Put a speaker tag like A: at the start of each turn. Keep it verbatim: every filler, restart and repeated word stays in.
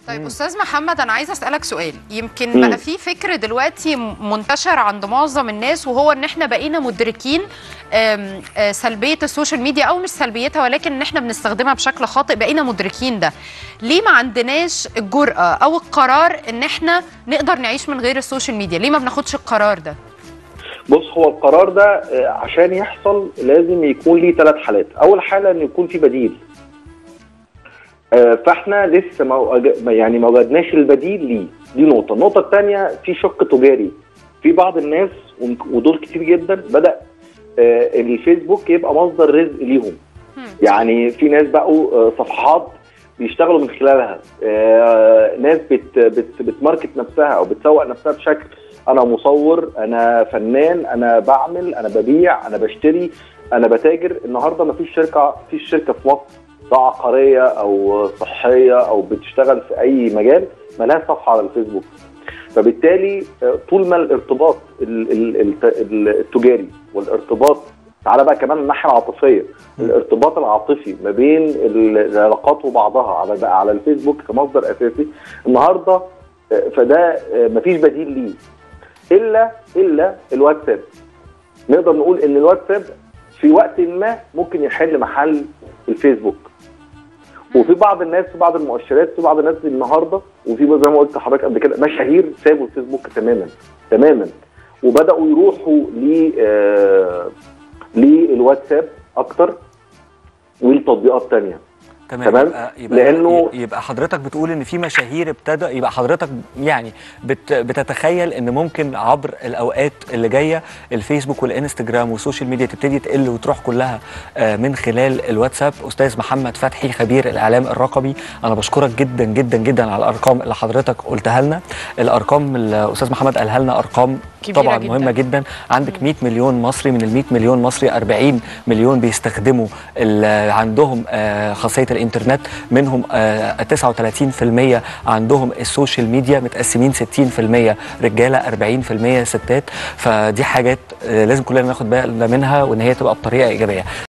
A: طيب استاذ محمد، انا عايزه اسالك سؤال. يمكن بقى في فكر دلوقتي منتشر عند معظم الناس، وهو ان احنا بقينا مدركين سلبيه السوشيال ميديا، او مش سلبيتها ولكن ان احنا بنستخدمها بشكل خاطئ. بقينا مدركين ده. ليه ما عندناش الجرأه او القرار ان احنا نقدر نعيش من غير السوشيال ميديا؟ ليه ما بناخدش القرار ده؟
B: بص، هو القرار ده عشان يحصل لازم يكون ليه ثلاث حالات. اول حاله ان يكون في بديل، فاحنا لسه ما يعني ما وجدناش البديل ليه. دي نقطه. النقطه الثانيه في شق تجاري. في بعض الناس ودول كتير جدا بدا الفيسبوك يبقى مصدر رزق ليهم. يعني في ناس بقوا صفحات بيشتغلوا من خلالها، ناس بت بت بتماركت نفسها او بتسوق نفسها بشكل انا مصور، انا فنان، انا بعمل، انا ببيع، انا بشتري، انا بتاجر. النهارده ما فيش شركه فيش شركه في مصر سواء عقاريه او صحيه او بتشتغل في اي مجال مالهاش صفحه على الفيسبوك. فبالتالي طول ما الارتباط التجاري والارتباط، تعالى بقى كمان الناحيه العاطفيه، الارتباط العاطفي ما بين العلاقات وبعضها على بقى على الفيسبوك كمصدر اساسي النهارده، فده مفيش بديل ليه الا الا الواتساب. نقدر نقول ان الواتساب في وقت ما ممكن يحل محل الفيسبوك. وفي بعض الناس، في بعض المؤشرات، في بعض الناس النهارده، وفي زي ما قلت لحضرتك قبل كده مشاهير سابوا الفيسبوك تماما تماما وبداوا يروحوا ل آه للواتساب اكتر ولتطبيقات ثانيه.
C: تمام. يبقى, يبقى لانه يبقى حضرتك بتقول ان في مشاهير ابتدى، يبقى حضرتك يعني بت بتتخيل ان ممكن عبر الاوقات اللي جايه الفيسبوك والانستجرام والسوشيال ميديا تبتدي تقل وتروح كلها من خلال الواتساب. استاذ محمد فتحي خبير الاعلام الرقمي، انا بشكرك جدا جدا جدا على الارقام اللي حضرتك قلتها لنا. الارقام الاستاذ محمد قالها لنا ارقام طبعا جداً. مهمه جدا. عندك مئة مليون مصري، من ال مئة مليون مصري أربعين مليون بيستخدموا عندهم خاصيه الانترنت، منهم تسعة وثلاثين بالمئة عندهم السوشيال ميديا، متقسمين ستين بالمئة رجاله أربعين بالمئة ستات. فدي حاجات لازم كلنا ناخد بالنا منها وان هي تبقى بطريقه ايجابيه.